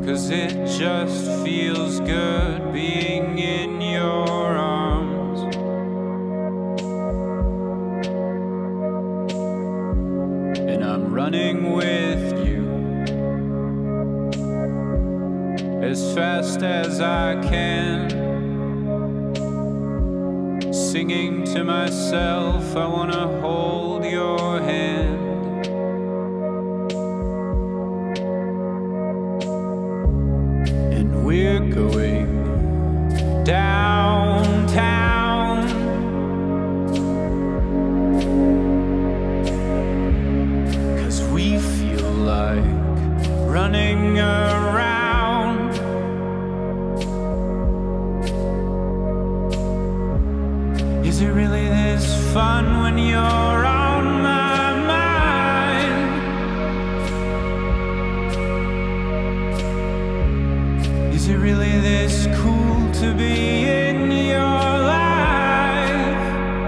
'cause it just feels good being in your arms. And I'm running with you as fast as I can, singing to myself, I wanna hold your hand. And we're going downtown, 'cause we feel like running around. Is it really this fun when you're on my mind? Is it really this cool to be in your life?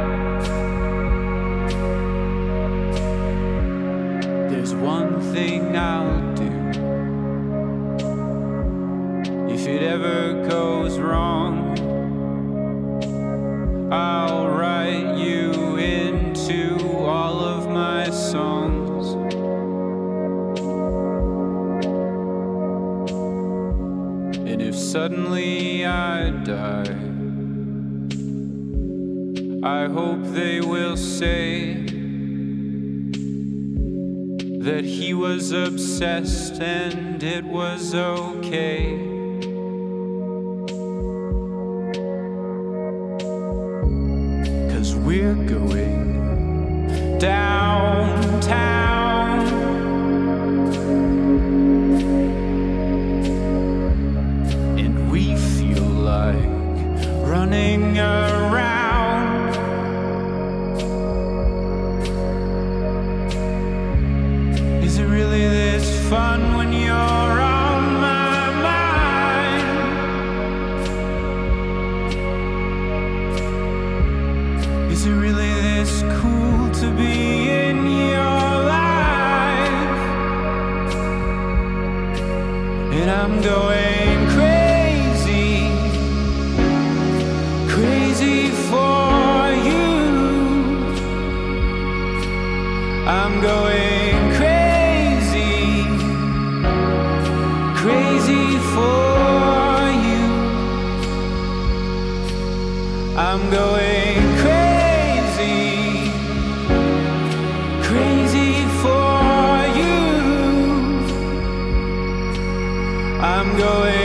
There's one thing I'll do if it ever goes wrong. I'll write you into all of my songs. And if suddenly I die, I hope they will say that he was obsessed and it was okay. We're going downtown, and we feel like running around. Is it really this fun when you're on my mind? Is it really this cool to be in your life? And I'm going crazy, crazy for you. I'm going crazy, crazy for you. I'm going crazy, crazy for you. I'm going